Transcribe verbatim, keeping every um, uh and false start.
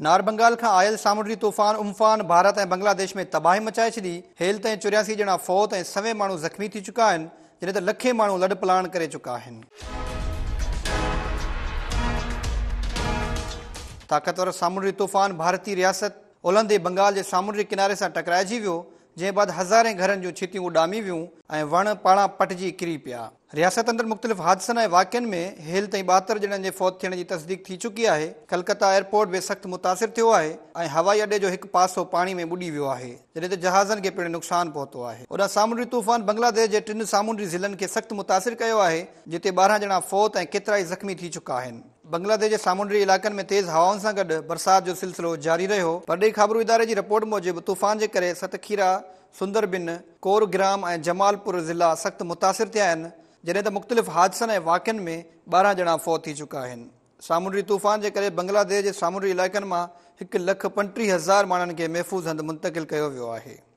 नार बंगाल खां आयल सामुंडी तूफ़ान उम्फान भारत ऐं बांग्लादेश में तबाही मचाए छॾी। हेल ताईं चौरासी ॼणा फौत ऐं सवे माण्हू ज़ख़्मी थी चुका आहिनि, जॾहिं त लखे माण्हू लॾ पलाण करे चुका आहिनि। ताक़तवर सामुंडी तूफ़ान भारतीय रियासत ओलहंदे बंगाल जे सामुंडी किनारे सां टकराइजी वियो, जंहिं बाद हज़ारे घरनि जूं छितियूं उॾामी वियूं ऐं वण पाणा पटिजी किरी पिया। रियासत अंदरि मुख़्तलिफ़ हादसनि ऐं वाक़िअनि में हेल ताईं ॿाहतरि ॼणनि जे फौत थियण जी तस्दीक थी चुकी आहे। कलकत्ता एयरपोर्ट बि सख़्तु मुतासिर थियो आहे ऐं हवाई अॾे जो हिकु पासो पाणी में ॿुॾी वियो आहे, जॾहिं त जहाज़नि खे पिणु नुक़सानु पहुतो आहे। ओॾां सामुंडी तूफ़ान बांग्लादेश जे टिनि सामुंडी ज़िलनि खे सख़्तु मुतासिर कयो आहे, जिते ॿारहं ॼणा फौत ऐं केतिरा ई ज़ख़्मी थी चुका आहिनि। बांग्लादेश जे सामुंडी इलाइक़नि में तेज़ हवाउनि सां गॾु बरसाति जो सिलसिलो जारी रहियो। परॾेही ख़बरूं इदारे जी रिपोर्ट मूजिबि तूफ़ान जे करे सतखीरा, सुंदरबिन, कोरग्राम ऐं जमालपुर ज़िला सख़्तु मुतासिर थिया आहिनि, जॾहिं त मुख़्तलिफ़ हादसनि ऐं वाक़िअनि में ॿारहं ॼणा फौत थी चुका आहिनि। सामुंडी तूफ़ान जे करे बांग्लादेश जे सामुंडी इलाइक़नि मां हिकु लख पंटीह हज़ार माण्हुनि खे महफ़ूज़ हंधि मुंतक़िल कयो वियो आहे।